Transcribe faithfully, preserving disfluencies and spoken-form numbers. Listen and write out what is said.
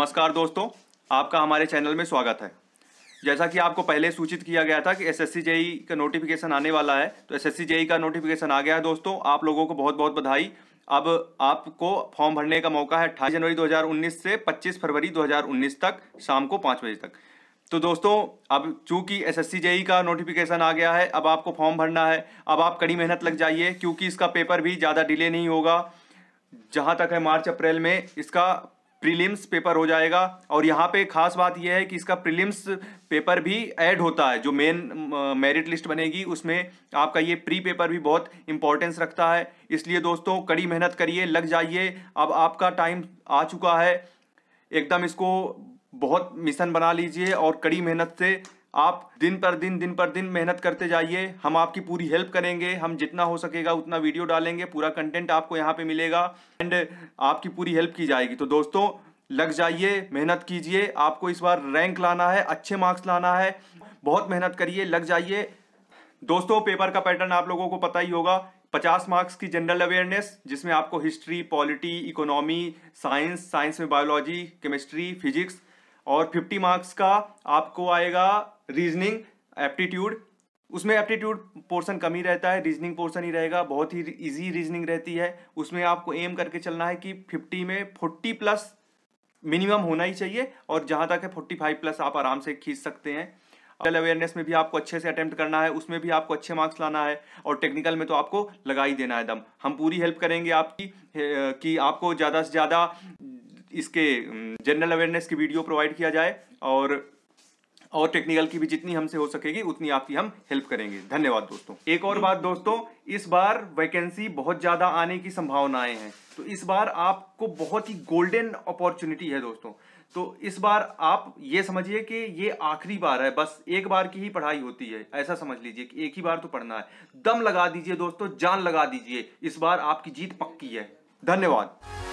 नमस्कार दोस्तों, आपका हमारे चैनल में स्वागत है। जैसा कि आपको पहले सूचित किया गया था कि एसएससी जेईई का नोटिफिकेशन आने वाला है, तो एसएससी जेईई का नोटिफिकेशन आ गया है दोस्तों। आप लोगों को बहुत बहुत बधाई। अब आपको फॉर्म भरने का मौका है अट्ठाईस जनवरी दो हज़ार उन्नीस से पच्चीस फरवरी दो हज़ार उन्नीस तक शाम को पाँच बजे तक। तो दोस्तों, अब चूंकि एसएससी जेईई का नोटिफिकेशन आ गया है, अब आपको फॉर्म भरना है। अब आप कड़ी मेहनत लग जाइए, क्योंकि इसका पेपर भी ज़्यादा डिले नहीं होगा। जहाँ तक है मार्च अप्रैल में इसका प्रीलिम्स पेपर हो जाएगा। और यहाँ पे खास बात यह है कि इसका प्रीलिम्स पेपर भी ऐड होता है। जो मेन मेरिट लिस्ट बनेगी उसमें आपका ये प्री पेपर भी बहुत इंपॉर्टेंस रखता है। इसलिए दोस्तों, कड़ी मेहनत करिए, लग जाइए। अब आपका टाइम आ चुका है, एकदम इसको बहुत मिशन बना लीजिए और कड़ी मेहनत से आप दिन पर दिन दिन पर दिन मेहनत करते जाइए। हम आपकी पूरी हेल्प करेंगे, हम जितना हो सकेगा उतना वीडियो डालेंगे, पूरा कंटेंट आपको यहाँ पे मिलेगा एंड आपकी पूरी हेल्प की जाएगी। तो दोस्तों, लग जाइए, मेहनत कीजिए। आपको इस बार रैंक लाना है, अच्छे मार्क्स लाना है, बहुत मेहनत करिए, लग जाइए। दोस्तों, पेपर का पैटर्न आप लोगों को पता ही होगा। पचास मार्क्स की जनरल अवेयरनेस, जिसमें आपको history, polity, economy, science, science में बायोलॉजी, केमिस्ट्री, फिजिक्स, और पचास मार्क्स का आपको आएगा रीजनिंग, एप्टीट्यूड। उसमें एप्टीट्यूड पोर्शन कम ही रहता है, रीजनिंग पोर्शन ही रहेगा। बहुत ही इजी रीजनिंग रहती है। उसमें आपको एम करके चलना है कि पचास में चालीस प्लस मिनिमम होना ही चाहिए, और जहां तक है पैंतालीस प्लस आप आराम से खींच सकते हैं। जनरल अवेयरनेस में भी आपको अच्छे से अटेम्प्ट करना है, उसमें भी आपको अच्छे मार्क्स लाना है, और टेक्निकल में तो आपको लगा ही देना है दम। हम पूरी हेल्प करेंगे आपकी कि आपको ज़्यादा से ज़्यादा इसके जनरल अवेयरनेस की वीडियो प्रोवाइड किया जाए, और और टेक्निकल की भी जितनी हमसे हो सकेगी उतनी आपकी हम हेल्प करेंगे। धन्यवाद दोस्तों। एक और बात दोस्तों, इस बार वैकेंसी बहुत ज़्यादा आने की संभावनाएं हैं। तो इस बार आपको बहुत ही गोल्डन अपॉर्चुनिटी है दोस्तों। तो इस बार आप ये समझिए कि ये आखिरी बार है, बस एक बार की ही पढ़ाई होती है, ऐसा समझ लीजिए कि एक ही बार तो पढ़ना है। दम लगा दीजिए दोस्तों, जान लगा दीजिए, इस बार आपकी जीत पक्की है। धन्यवाद।